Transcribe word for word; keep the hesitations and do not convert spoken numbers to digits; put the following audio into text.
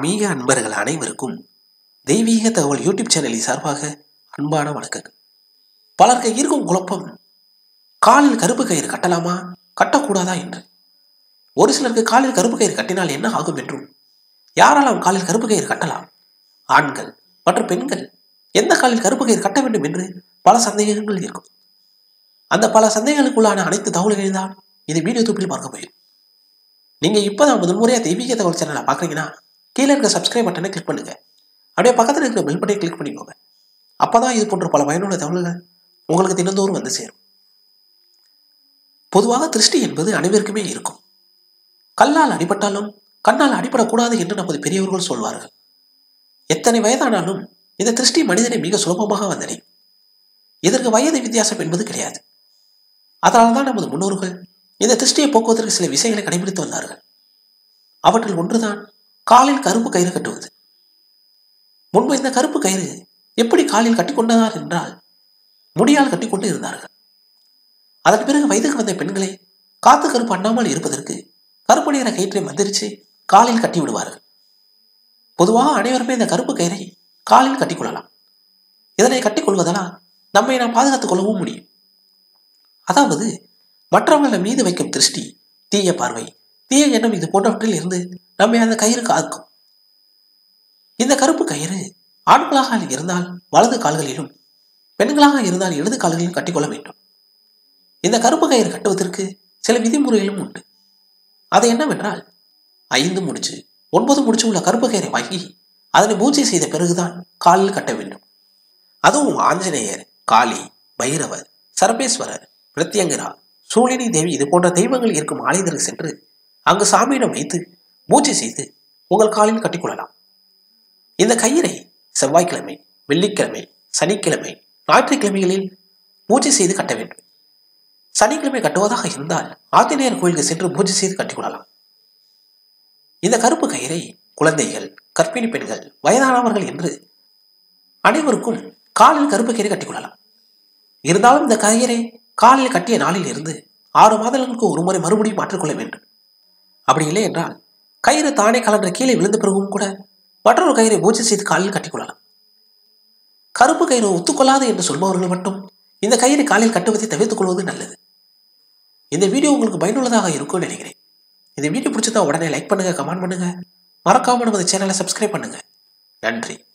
ஆன்மீக அன்பர்கள் அனைவருக்கும் தெய்வீக தகவல் யூடியூப் சேனலின் சார்பாக அன்பான வணக்கங்கள். பலருக்கு இருக்கும் குழப்பம், காலில் கருப்பு கயிறு கட்டலாமா கட்டக்கூடாதா என்று. ஒரு சிலருக்கு காலில் கருப்பு கயிறு கட்டினால் என்ன ஆகும் என்றும், யாராலும் காலில் கருப்பு கயிறு கட்டலாம், ஆண்கள் மற்றும் பெண்கள் எந்த காலில் கருப்பு கயிறு கட்ட வேண்டும் என்று பல சந்தேகங்கள் இருக்கும். அந்த பல சந்தேகங்களுக்குள்ளான அனைத்து தகவல்களையும் தான் இந்த வீடியோ தொகுப்பில் பார்க்க போகிறோம். நீங்க இப்பதான் முதன்முறையா தெய்வீக தகவல் சேனலை பாக்குறீங்கன்னா கீழே இருக்க சப்ஸ்கிரைப் பட்டனை கிளிக் பண்ணுங்க. அப்படியே பக்கத்தில் இருக்கிற பெல் பட்டனை கிளிக் பண்ணிக்கோங்க. அப்பதான் இது போன்ற பல பயனுள்ள தகவல்கள் உங்களுக்கு தினந்தோறும் வந்து சேரும். பொதுவாக திருஷ்டி என்பது அனைவருக்குமே இருக்கும். கல்லால் அடிபட்டாலும் கண்ணால் அடிபடக்கூடாது என்று நமது பெரியவர்கள் சொல்வார்கள். எத்தனை வயதானாலும் இந்த திருஷ்டி மனிதனை மிக சுலபமாக வந்தடையும். இதற்கு வயது வித்தியாசம் என்பது கிடையாது. அதனால்தான் நமது முன்னோர்கள் இந்த திருஷ்டியை போக்குவதற்கு சில விஷயங்களை கடைபிடித்து வந்தார்கள். அவற்றில் ஒன்றுதான் காலில் கருப்பு கயிறு கட்டுவது. முன்பு இந்த கருப்பு கயிறு எப்படி காலில் கட்டிக்கொண்டார் என்றால், முடியால் கட்டிக்கொண்டு இருந்தார்கள். அதன் பிறகு வயதுக்கு வந்த பெண்களை காத்து கருப்பு அண்ணாமல் இருப்பதற்கு கருப்பு நிற கயிற்றை மந்திரிச்சு காலில் கட்டி விடுவார்கள். பொதுவாக அனைவருமே இந்த கருப்பு கயிறை காலில் கட்டிக்கொள்ளலாம். இதனை கட்டிக்கொள்வதனால் நம்மை நாம் பாதுகாத்துக் கொள்ளவும் முடியும். அதாவது மற்றவர்கள் மீது வைக்கும் திருஷ்டி, தீய பார்வை, தீய எண்ணம் இது போன்றவற்றில் இருந்து நம்மை அந்த கயிறு காக்கும். இந்த கருப்பு கயிறு ஆண்களாக இருந்தால் வலது கால்களிலும், பெண்களாக இருந்தால் இடது கால்களிலும் கட்டிக்கொள்ள வேண்டும். இந்த கருப்பு கயிறு கட்டுவதற்கு சில விதிமுறைகளும் உண்டு. அது என்னவென்றால், ஐந்து முடிச்சு ஒன்பது முடிச்சு உள்ள கருப்பு கயிறை வாங்கி அதனை பூஜை செய்த பிறகுதான் காலில் கட்ட வேண்டும். அதுவும் ஆஞ்சநேயர், காளி, பைரவர், சர்பேஸ்வரர், பிரத்யங்கரா, சூழினி தேவி இது போன்ற தெய்வங்கள் இருக்கும் ஆலயத்திற்கு சென்று அங்கு சாமியிடம் வைத்து பூஜை செய்து உங்கள் காலில் கட்டிக்கொள்ளலாம். இந்த கயிறை செவ்வாய்க்கிழமை, வெள்ளிக்கிழமை, சனிக்கிழமை, ஞாயிற்றுக்கிழமைகளில் பூஜை செய்து கட்ட வேண்டும். சனிக்கிழமை கட்டுவதாக இருந்தால் ஆஞ்சநேயர் கோயிலுக்கு சென்று பூஜை செய்து கட்டிக்கொள்ளலாம். இந்த கருப்பு கயிறை குழந்தைகள், கர்ப்பிணி பெண்கள், வயதானவர்கள் என்று அனைவருக்கும் காலில் கருப்பு கயிறை கட்டிக்கொள்ளலாம். இருந்தாலும் இந்த கயிறை காலில் கட்டிய நாளில் இருந்து ஆறு மாதங்களுக்கு ஒரு முறை மறுபடியும் மாற்றிக்கொள்ள வேண்டும். அப்படி இல்லை என்றால் கயிறு தானே கலன்ற கீழே விழுந்த பிறகும் கூட மற்றொரு கயிறை பூஜை செய்து காலில் கட்டிக்கொள்ளலாம். கருப்பு கயிறு ஒத்துக்கொள்ளாது என்று சொல்பவர்கள் மட்டும் இந்த கயிறை காலில் கட்டுவதை தவிர்த்துக் கொள்வது நல்லது. இந்த வீடியோ உங்களுக்கு பயனுள்ளதாக இருக்கும்னு நினைக்கிறேன். இந்த வீடியோ பிடிச்சதா உடனே லைக் பண்ணுங்க, கமெண்ட் பண்ணுங்க, மறக்காம நமது சேனலை சப்ஸ்கிரைப் பண்ணுங்க. நன்றி.